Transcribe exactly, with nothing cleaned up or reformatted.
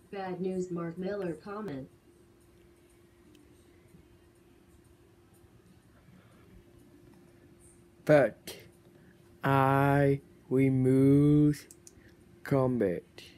Bad news, Mark Miller comment. But I remove combat.